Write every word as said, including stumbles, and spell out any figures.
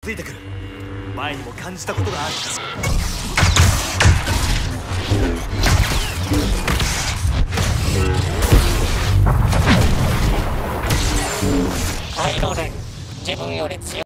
ついてくる。前にも感じたことがある。 カイロレン、自分より強い。